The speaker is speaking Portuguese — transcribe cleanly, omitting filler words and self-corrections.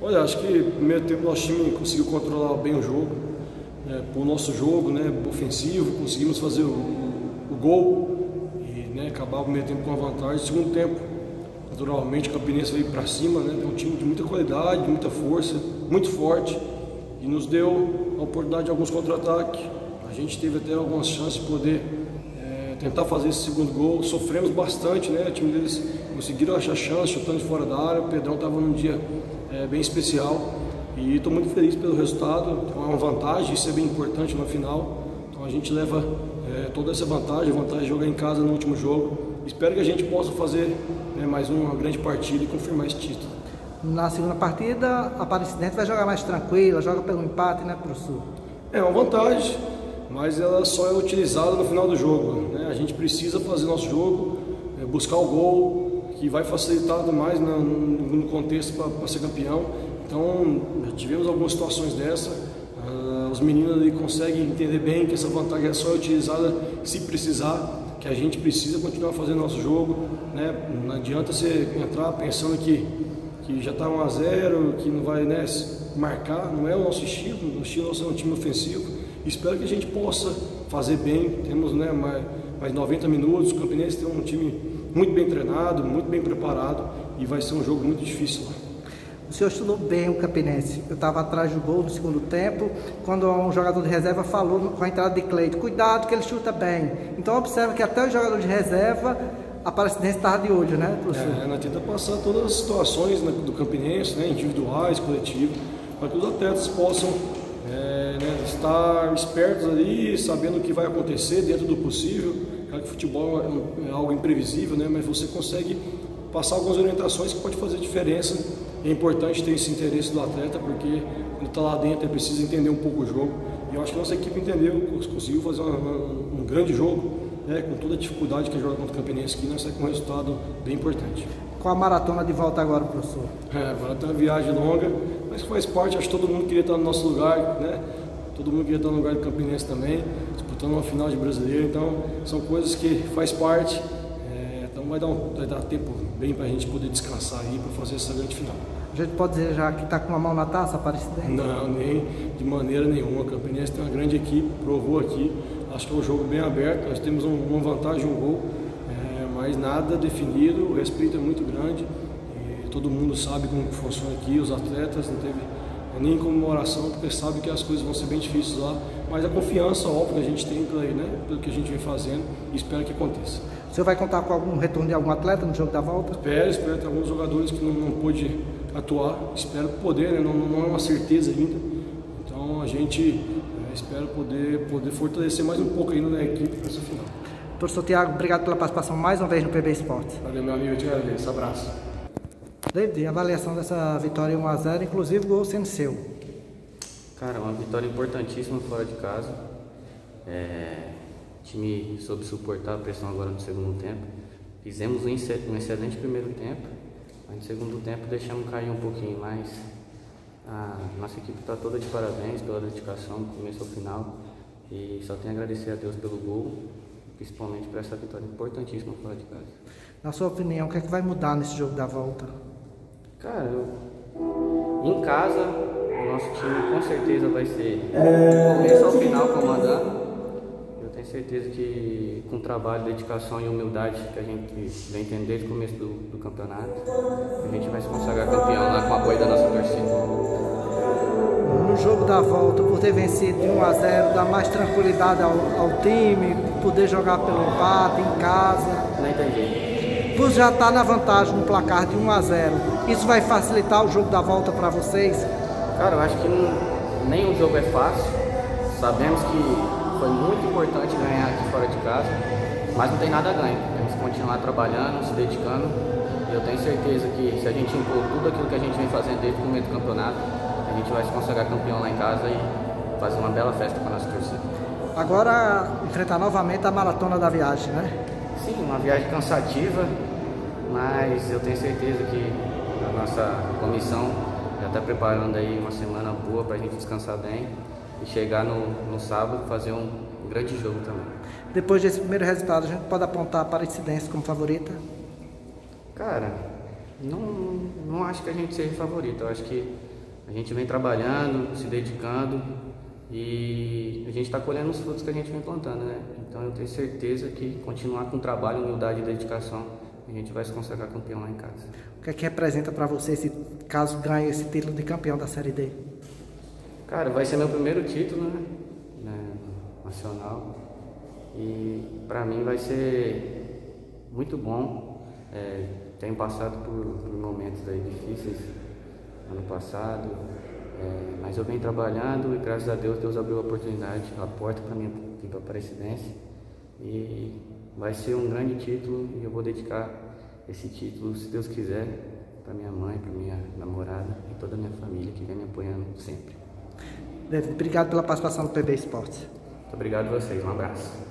Olha, acho que no primeiro tempo nosso time conseguiu controlar bem o jogo, o nosso jogo, ofensivo, conseguimos fazer o gol e acabar o primeiro tempo com a vantagem. No segundo tempo, naturalmente, o Campinense veio para cima, é um time de muita qualidade, de muita força, muito forte e nos deu a oportunidade de alguns contra-ataques. A gente teve até algumas chances de poder tentar fazer esse segundo gol. Sofremos bastante, o time deles conseguiram achar chance, chutando de fora da área. O Pedrão estava num dia bem especial e estou muito feliz pelo resultado. Então é uma vantagem, isso é bem importante no final. Então a gente leva toda essa vantagem, a vantagem de jogar em casa no último jogo. Espero que a gente possa fazer mais uma grande partida e confirmar esse título. Na segunda partida, a Aparecidense vai jogar mais tranquila, joga pelo empate, professor? É uma vantagem, mas ela só é utilizada no final do jogo. A gente precisa fazer nosso jogo, buscar o gol, que vai facilitar demais no contexto para ser campeão. Então, já tivemos algumas situações dessa. Os meninos ali conseguem entender bem que essa vantagem é só utilizada se precisar, que a gente precisa continuar fazendo nosso jogo. Não adianta você entrar pensando que já está 1 a 0, que não vai marcar, não é o nosso estilo. O estilo nosso é um time ofensivo. Espero que a gente possa fazer bem. Temos mais 90 minutos. O Campinense tem um time muito bem treinado, muito bem preparado e vai ser um jogo muito difícil lá. O senhor estudou bem o Campinense. Eu estava atrás do gol no segundo tempo, quando um jogador de reserva falou com a entrada de Cleito: cuidado que ele chuta bem. Então observa que até o jogador de reserva, a Aparecidense estava de olho, professor? Nós tenta passar todas as situações do Campinense, individuais, coletivas, para que os atletas possam estar espertos ali, sabendo o que vai acontecer dentro do possível. Claro que o futebol é algo imprevisível, mas você consegue passar algumas orientações que pode fazer diferença. É importante ter esse interesse do atleta, porque quando está lá dentro ele precisa entender um pouco o jogo. E eu acho que a nossa equipe entendeu, conseguiu fazer um grande jogo, com toda a dificuldade que é jogar contra o Campinense, que nós saímos com um resultado bem importante. Com a maratona de volta agora, professor? Agora tem uma viagem longa, mas faz parte. Acho que todo mundo queria estar no nosso lugar, Todo mundo queria estar no lugar do Campinense também, disputando uma final de brasileiro. Então são coisas que faz parte. Então vai dar tempo bem para a gente poder descansar aí para fazer essa grande final. A gente pode dizer já que está com uma mão na taça, Aparecidense? Não, nem de maneira nenhuma. O Campinense tem uma grande equipe, provou aqui. Acho que é um jogo bem aberto. Nós temos uma vantagem, um gol, mas nada definido. O respeito é muito grande. E todo mundo sabe como funciona aqui. Os atletas não teve nem comemoração, porque sabe que as coisas vão ser bem difíceis lá. Mas a confiança, óbvio, que a gente tem pelo que a gente vem fazendo, e espero que aconteça. O senhor vai contar com algum retorno de algum atleta no jogo da volta? Espero ter alguns jogadores que não pôde atuar. Espero poder, não é uma certeza ainda. Então a gente espera poder fortalecer mais um pouco ainda na equipe para essa final. Professor Thiago, obrigado pela participação mais uma vez no PB Esportes. Valeu, meu amigo, eu te agradeço. Abraço. David, a avaliação dessa vitória 1 a 0, inclusive o gol sendo seu. Cara, uma vitória importantíssima fora de casa. O time soube suportar a pressão agora no segundo tempo. Fizemos um excelente primeiro tempo, mas no segundo tempo deixamos cair um pouquinho mais. A nossa equipe está toda de parabéns pela dedicação do começo ao final e só tenho a agradecer a Deus pelo gol, principalmente por essa vitória importantíssima fora de casa. Na sua opinião, o que é que vai mudar nesse jogo da volta? Cara, em casa, o nosso time com certeza vai ser do começo ao final comandando. Eu tenho certeza que com trabalho, dedicação e humildade que a gente vem tendo desde o começo do campeonato, a gente vai se consagrar campeão lá com o apoio da nossa torcida. No jogo da volta, por ter vencido de 1 a 0, dá mais tranquilidade ao time, poder jogar pelo empate em casa? Não entendi. Por já estar na vantagem no placar de 1 a 0, isso vai facilitar o jogo da volta para vocês? Cara, eu acho que nenhum jogo é fácil. Sabemos que foi muito importante ganhar aqui fora de casa, mas não tem nada a ganhar. Temos que continuar trabalhando, se dedicando. E eu tenho certeza que se a gente impor tudo aquilo que a gente vem fazendo desde o começo do campeonato, a gente vai se consagrar campeão lá em casa e fazer uma bela festa com a nossa torcida. Agora, enfrentar novamente a maratona da viagem, Sim, uma viagem cansativa, mas eu tenho certeza que a nossa comissão já está preparando aí uma semana boa para a gente descansar bem e chegar no sábado fazer um grande jogo também. Depois desse primeiro resultado, a gente pode apontar a Aparecidense como favorita? Cara, Não acho que a gente seja favorito, eu acho que a gente vem trabalhando, se dedicando e a gente está colhendo os frutos que a gente vem plantando, né? Então eu tenho certeza que continuar com trabalho, humildade e dedicação, a gente vai se consagrar campeão lá em casa. O que é que representa para você esse caso ganhe esse título de campeão da Série D? Cara, vai ser meu primeiro título, né, nacional, e para mim vai ser muito bom. Tenho passado por momentos aí difíceis ano passado, mas eu venho trabalhando e graças a Deus abriu a oportunidade, a porta para mim ir para a Aparecidense, e vai ser um grande título e eu vou dedicar esse título, se Deus quiser, para minha mãe, para minha namorada e toda a minha família que vem me apoiando sempre. David, obrigado pela participação do PB Esportes. Muito obrigado a vocês, um abraço.